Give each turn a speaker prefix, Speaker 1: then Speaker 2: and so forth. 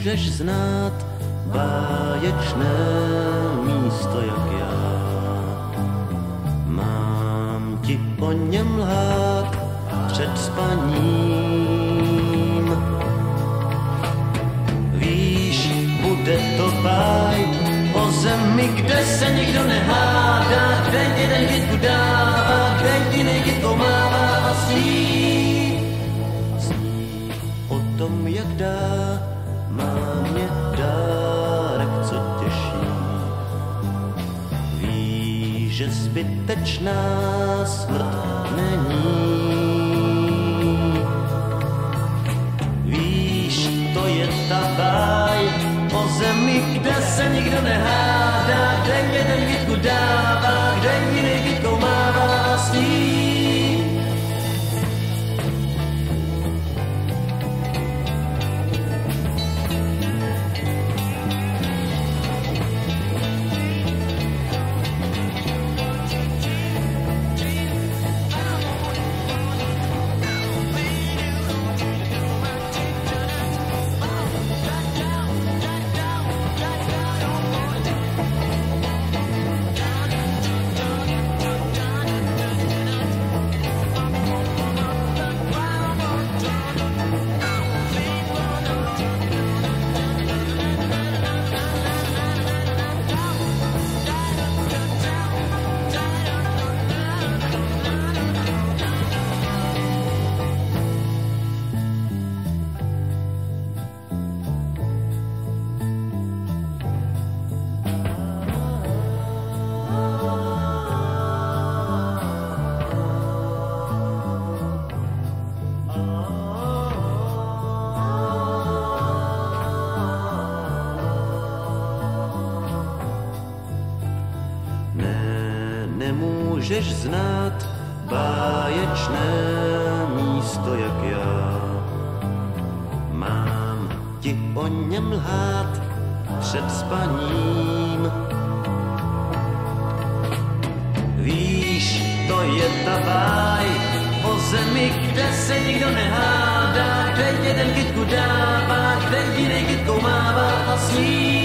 Speaker 1: nemůžeš znát báječné místo jak já. Mám ti o něm lhát před spaním. Víš, bude to báj o zemi, kde se nikdo nehádá, kde jeden kytku dává, kde jiný kytkou mává a sní o tom, jak dá mámě dárek, co těší. Ví, že zbytečná smrt není. Víš, to je ta báj o zemi, kde se nikdo nehádá, kde jeden kytku dává, kde jiný kytkou mává a sní. Nemůžeš znát báječné místo jak já. Mám ti o něm lhát před spaním. Víš, to je ta báj o zemi, kde se nikdo nehádá, kde jeden kytku dává, kde jiný kytkou mává a sní.